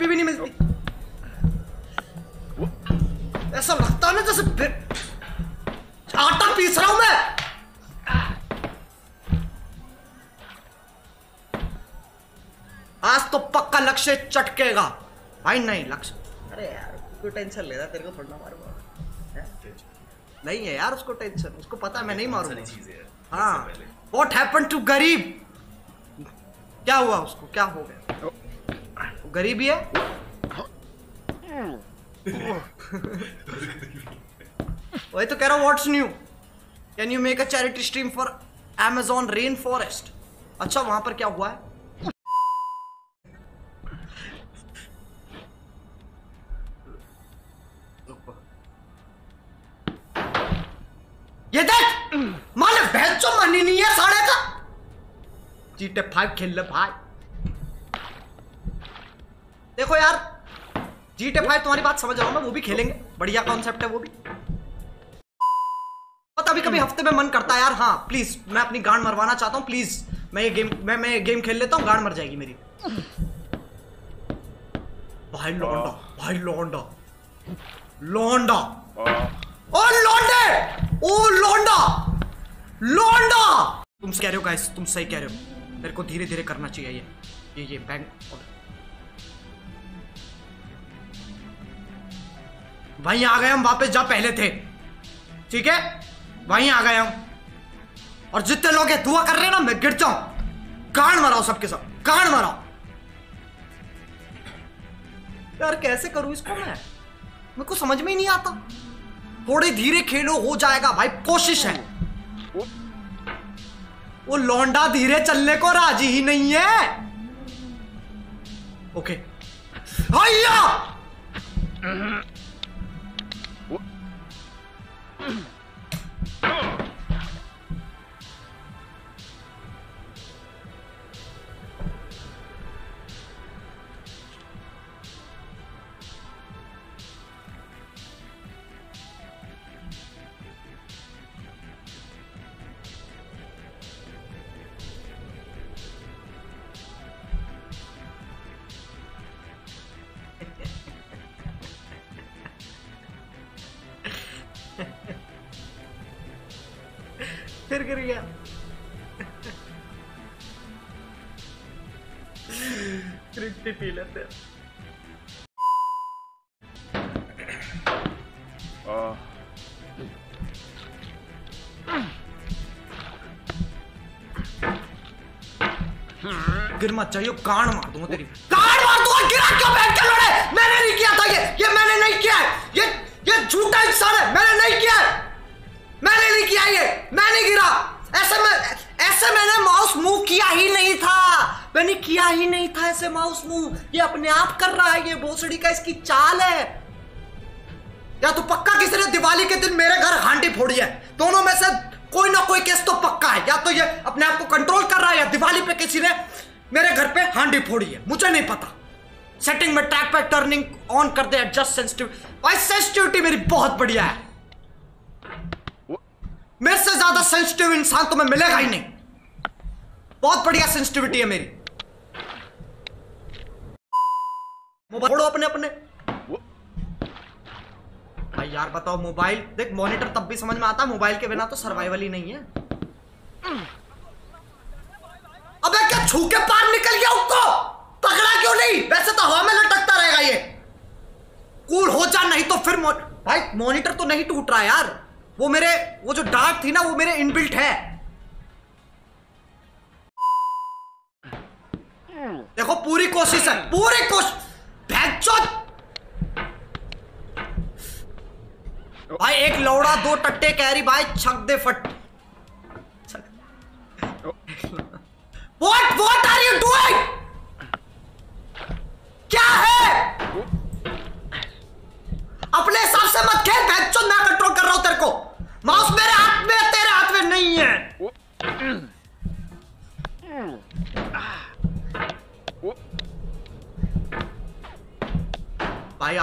HP भी नहीं मिलती। ऐसा लगता है ना जैसे आटा पीस रहा हूं मैं। आज तो पक्का लक्ष्य चटकेगा भाई। नहीं लक्ष्य, अरे यार क्यों टेंशन ले रहा, तेरे को थोड़ा मारूंगा। नहीं है यार उसको टेंशन, उसको पता है मैं नहीं मारूंगा। हाँ, व्हाट हैपेंड टू गरीब? क्या हुआ उसको, क्या हो गया? वो गरीब ही है। वही तो कह रहा हूँ, what's new? Can you make a charity stream for Amazon rain forest? अच्छा वहां पर क्या हुआ है? ये देख माने भैंस जो मनी नहीं है साढ़े का। GTA 5 खेल ले भाई। देखो यार GTA 5 तुम्हारी बात समझ रहा हूं मैं, वो भी खेलेंगे, बढ़िया कॉन्सेप्ट है वो भी। कभी कभी हफ्ते में मन करता है यार, हाँ प्लीज मैं अपनी गांड मरवाना चाहता हूँ, प्लीज मैं ये गेम खेल लेता हूँ, गांड मर जाएगी मेरी। भाई लौंडा, भाई लौंडा, लौंडा, ओ लौंडे, ओ लौंडा, लौंडा। तुम कह रहे हो गाइस, तुम सही कह रहे हो, मेरे को धीरे धीरे करना चाहिए ये बैंक। वहीं आ गए हम वापस जहां पहले थे, ठीक है? वहीं आ गए हम। और जितने लोग ये दुआ कर रहे हैं ना मैं गिर जाऊं, गांड मराओ सबके सब, गांड मराओ। यार कैसे करूं इसको मैं, मेरे को समझ में ही नहीं आता। थोड़ी धीरे खेलो, हो जाएगा भाई, कोशिश है। वो लौंडा धीरे चलने को राजी ही नहीं है। ओके हैया। फिर गिर गया। क्रिप्टी पी लेते। गिर मत चाहिए, कान मार दूंगा तेरी, कान मार दूंगा। गिरा क्यों बैठ के लड़े? मैंने नहीं किया था ये मैंने नहीं किया है। ये झूठा इंसान है, मैंने नहीं किया है, मैंने नहीं किया ये, मैं नहीं गिरा। ऐसे मैंने माउस मूव किया ही नहीं था, मैंने किया ही नहीं था ऐसे माउस मूव। ये अपने आप कर रहा है, ये भोसड़ी का इसकी चाल है। या तो पक्का किसी ने दिवाली के दिन मेरे घर हांडी फोड़ी है, दोनों में से कोई ना कोई केस तो पक्का है। या तो ये अपने आप को कंट्रोल कर रहा है, या दिवाली पे किसी ने मेरे घर पे हांडी फोड़ी है, मुझे नहीं पता। सेटिंग में ट्रैक पे टर्निंग ऑन कर दे, एडजस्ट सेंसिटिव। भाई सेंसिटिविटी मेरी बहुत बढ़िया है, मेरे से ज्यादा सेंसिटिव इंसान तो मैं मिलेगा ही नहीं। बहुत बढ़िया सेंसिटिविटी है मेरी। मोबाइल फोड़ो अपने अपने। भाई यार बताओ, मोबाइल देख, मॉनिटर तब भी समझ में आता है, मोबाइल के बिना तो सर्वाइवल ही नहीं है। अबे क्या छू के पार निकल गया, उसको पकड़ा क्यों नहीं? वैसे तो हवा में लटकता रहेगा ये। कूल हो जा, नहीं तो फिर भाई मॉनिटर तो नहीं टूट रहा यार, वो जो डार्ट थी ना वो मेरे इनबिल्ट है। देखो पूरी कोशिश है, पूरी कोशिश। भाई एक लौड़ा दो टट्टे कैरी, भाई छक दे फट। What are you doing? क्या है? अपने हिसाब से मत खेल, बहनचोद, मैं कंट्रोल कर रहा हूं तेरे को। माउस मेरे हाथ में, तेरे हाथ में नहीं है। भाई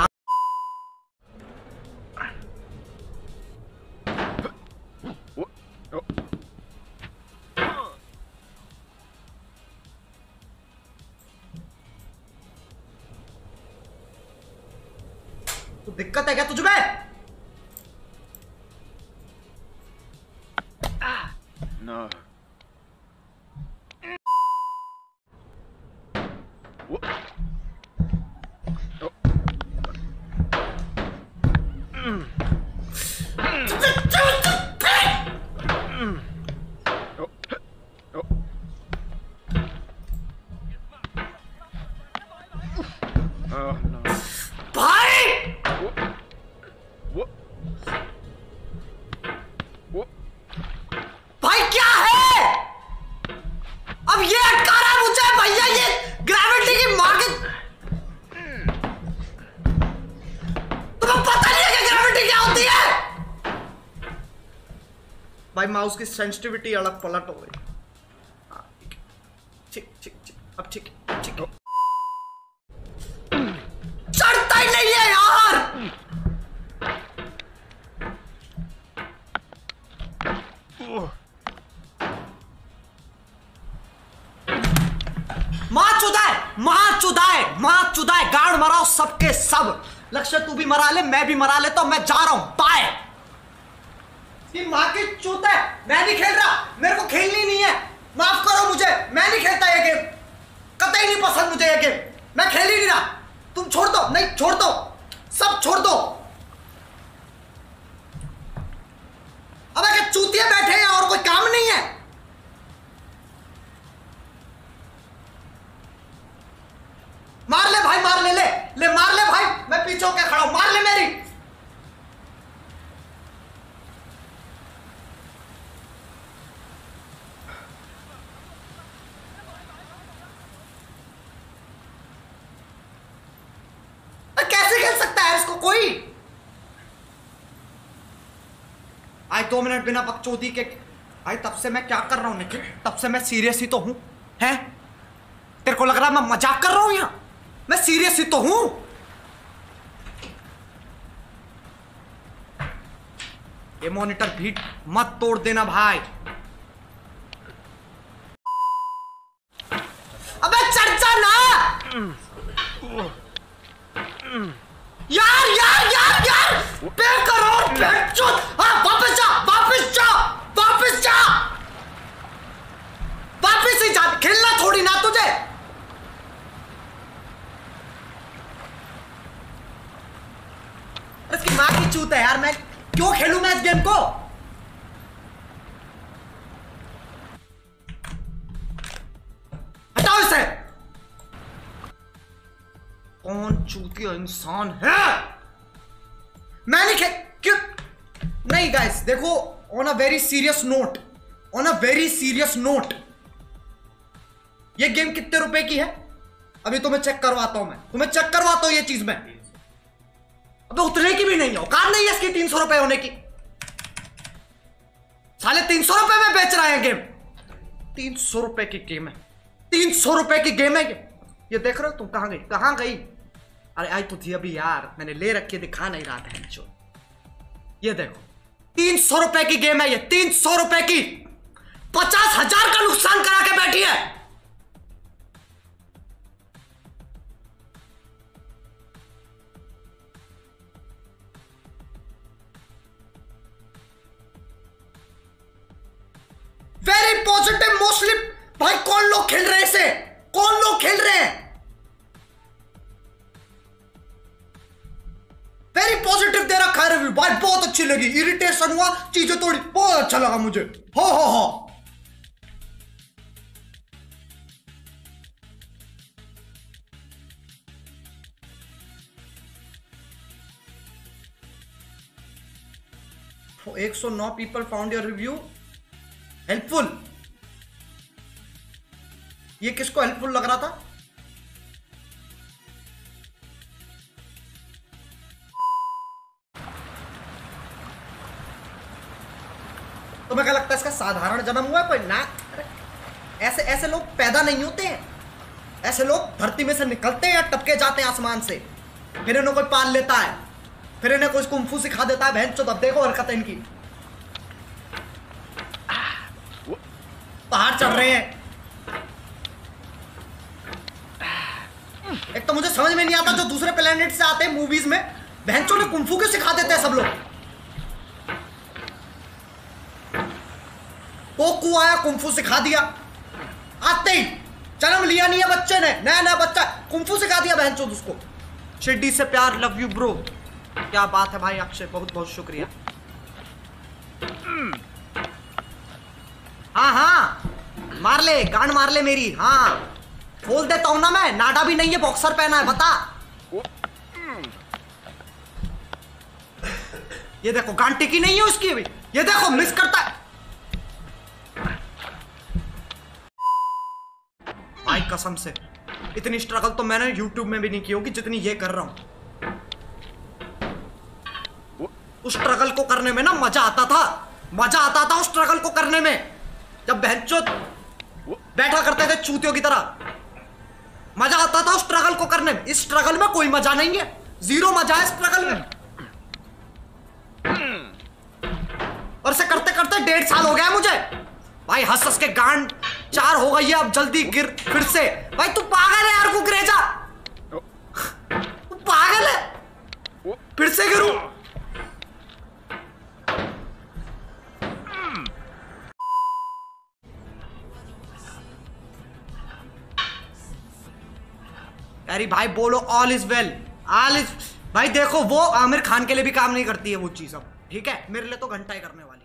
तो दिक्कत है क्या तुझ में? No. भाई क्या है? अब ये अटका रहा है मुझे भैया, ये ग्रेविटी की मार के। तुम्हें पता नहीं है कि ग्रेविटी क्या होती है? भाई माउस की सेंसिटिविटी अलग पलट हो गई। ठीक ठीक ठीक, अब ठीक ठीक चढ़ता ही नहीं है यार। मां चुदाए गाड़ मराओ सबके सब। लक्ष्य तू भी मरा ले, मैं भी मरा ले, तो मैं जा रहा हूं बाय। मां की चूत है, मैं नहीं खेल रहा, मेरे को खेलनी नहीं है, माफ करो मुझे, मैं नहीं खेलता ये गेम, कतई नहीं पसंद मुझे ये गेम, मैं खेल ही नहीं रहा। तुम छोड़ दो, नहीं छोड़ दो, सब छोड़ दो। अब अगर चूतिया बैठे हैं और कोई काम नहीं है। मार ले भाई, मार ले, ले मार ले भाई, मैं पीछे होकर खड़ा हूं, मार ले मेरी। कैसे खेल सकता है इसको कोई? आज 2 मिनट बिना बकचोदी के। भाई तब से मैं क्या कर रहा हूं निखिल, तब से मैं सीरियस ही तो हूं। हैं तेरे को लग रहा है मैं मजाक कर रहा हूं? यहां मैं सीरियस ही तो हूं। ये मॉनिटर भी मत तोड़ देना भाई। अबे चढ़ जा ना यार यार यार यार, पे करो हाँ, वापस जा वापस जा वापस जा, वापस ही जा, खेलना थोड़ी ना तुझे। इसकी मां की चूत है यार, मैं क्यों खेलूं मैं इस गेम को? हटाओ इसे। कौन चूतिया इंसान है? मैं नहीं क्यों नहीं गाइस, देखो on a very serious note, on a very serious note, ये गेम कितने रुपए की है अभी तुम्हें चेक करवाता हूं, मैं तुम्हें चेक करवाता हूं ये चीज में। अबे उतने की भी नहीं है, औकात नहीं है इसकी 300 रुपए होने की। साले 300 रुपए में बेच रहे हैं गेम। 300 रुपए की गेम है, 300 रुपए की गेम है ये देख रहे हो तुम? कहां गई, कहां गई? अरे आई तो थी अभी यार, मैंने ले रखी, दिखा नहीं रहा था जो। ये देखो 300 रुपए की गेम है ये, 300 रुपए की, 50,000 का नुकसान करा के बैठी है। Very positive mostly. भाई कौन लोग खेल रहे हैं इसे, कौन लोग खेल रहे हैं? वेरी पॉजिटिव दे रखा है रिव्यू भाई, बहुत अच्छी लगी, इरिटेशन हुआ, चीजें थोड़ी, बहुत अच्छा लगा मुझे। हो तो 109 people found your review helpful. ये किसको हेल्पफुल लग रहा था? तुम्हें क्या लगता है इसका साधारण जन्म हुआ है कोई? ना, ऐसे ऐसे लोग पैदा नहीं होते हैं, ऐसे लोग धरती में से निकलते हैं, टपके जाते हैं आसमान से, फिर इन्हें कोई पाल लेता है, फिर इन्हें कोई कुंफू सिखा देता है। बहन चोद, अब देखो हरकत इनकी, पहाड़ चढ़ रहे हैं। एक तो मुझे समझ में नहीं आता जो दूसरे प्लेनेट से आते हैं मूवीज में, बहनचों ने कुंफू के सिखा देते हैं सब लोग। पोकू आया कुंफू सिखा दिया, आते ही जन्म लिया नहीं है बच्चे ने, नया नया बच्चा कुंफू सिखा दिया बहनचों उसको। शिड्डी से प्यार, लव यू ब्रो। क्या बात है भाई अक्षय, बहुत बहुत शुक्रिया। हाँ हाँ मार ले, गांड मार ले मेरी। हाँ खोल देता हूं ना मैं, नाडा भी नहीं है, बॉक्सर पहना है, बता। ये देखो गांड टिकी नहीं है उसकी अभी, ये देखो मिस करता है भाई कसम से। इतनी स्ट्रगल तो मैंने YouTube में भी नहीं की होगी जितनी ये कर रहा हूं। उस स्ट्रगल को करने में ना मजा आता था, मजा आता था उस स्ट्रगल को करने में, जब बहनचोद बैठा करते थे चूतियों की तरह। मजा आता था उस स्ट्रगल को करने में। इस स्ट्रगल में कोई मजा नहीं है, जीरो मजा है स्ट्रगल में। और इसे करते करते 1.5 साल हो गया मुझे भाई। हंस हंस के गांड 4 हो गई है, अब जल्दी गिर फिर से। भाई तू पागल है यार कुकरेजा, तू पागल है, फिर से गिरूं। अरे भाई बोलो all is well, all is. भाई देखो वो आमिर खान के लिए भी काम नहीं करती है वो चीज अब, ठीक है, मेरे लिए तो घंटा ही करने वाली।